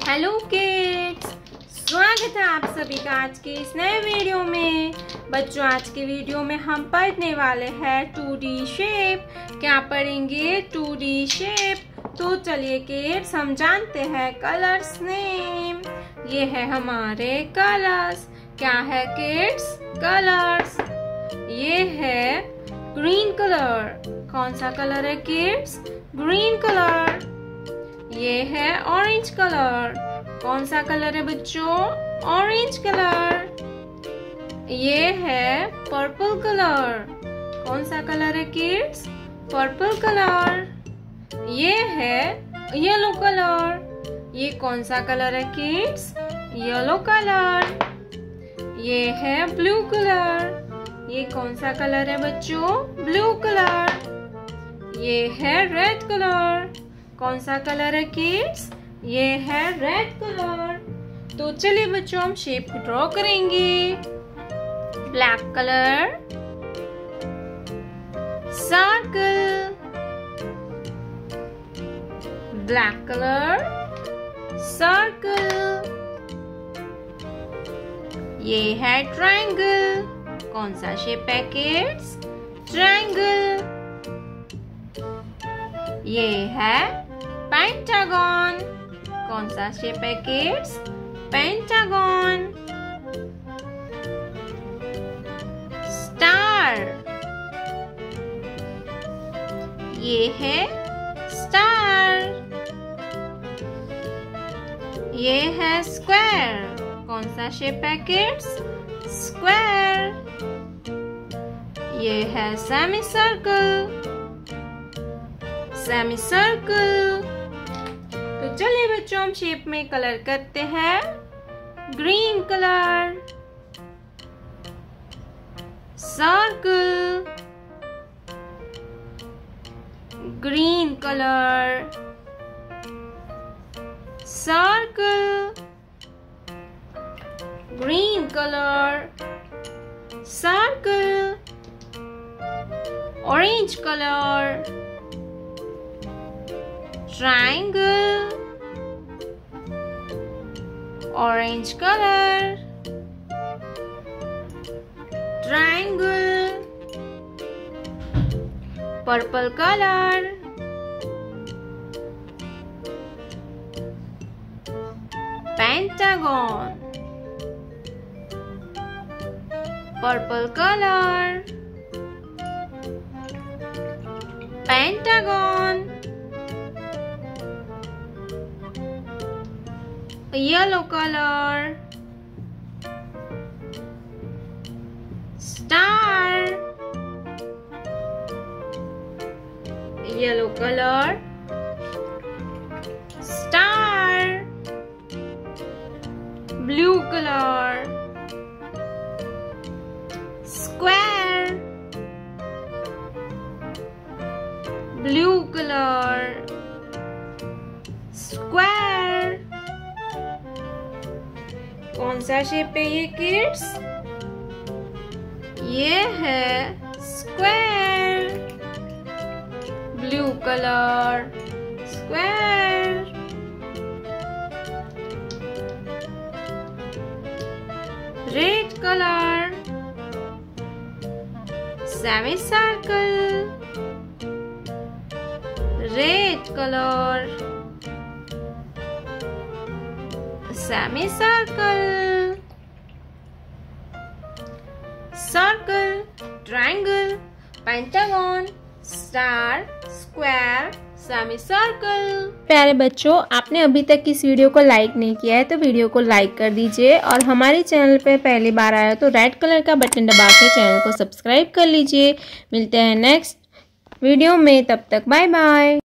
Hello kids, स्वागत है आप सभी का आज के इस नए वीडियो में। बच्चों, आज के वीडियो में हम पढ़ने वाले हैं 2D शेप। क्या पढ़ेंगे? 2D shape. तो चलिए किड्स, हम जानते हैं कलर्स नेम। ये है हमारे कलर्स। क्या है किड्स? कलर्स। ये है ग्रीन कलर। कौन सा कलर है किड्स? Green colour. ये है ऑरेंज कलर। कौन सा कलर है बच्चों? Orange colour. ये है पर्पल कलर। कौन सा कलर है किड्स? Purple colour. ये है येलो कलर। ये कौन सा कलर है किड्स? Yellow colour. ये है ब्लू कलर। ये कौन सा कलर है बच्चों? Blue colour. ये है रेड कलर। कौन सा कलर है किड्स? ये है रेड कलर। तो चलिए बच्चों, हम शेप को ड्रॉ करेंगे। Black colour, circle, black colour, circle. ये है ट्रायंगल। कौन सा शेप है किड्स? ट्रायंगल। ये है पेंटागन। कौन सा शेप है किड्स? पेंटागन। स्टार। ये है स्टार। ये है स्क्वायर। कौन सा शेप है किड्स? स्क्वायर। ये है सेमी सर्कल। Semi circle. तो चलिए बच्चों, हम शेप में कलर करते हैं। Green colour, circle, green colour, circle, green colour, circle, orange colour, triangle, orange color, triangle, purple color, pentagon, purple color, pentagon, yellow color, star, yellow color, star, blue color, square, blue color, square। कौन सा shape है ये kids? ये है square. Blue colour, square. Red colour, semi circle, red colour, semi circle, circle, triangle, pentagon, star, square, semi circle. प्यारे बच्चों, आपने अभी तक इस वीडियो को लाइक नहीं किया है तो वीडियो को लाइक कर दीजिए, और हमारे चैनल पे पहली बार आया तो रेड कलर का बटन दबा के चैनल को सब्सक्राइब कर लीजिए। मिलते हैं नेक्स्ट वीडियो में, तब तक बाय बाय।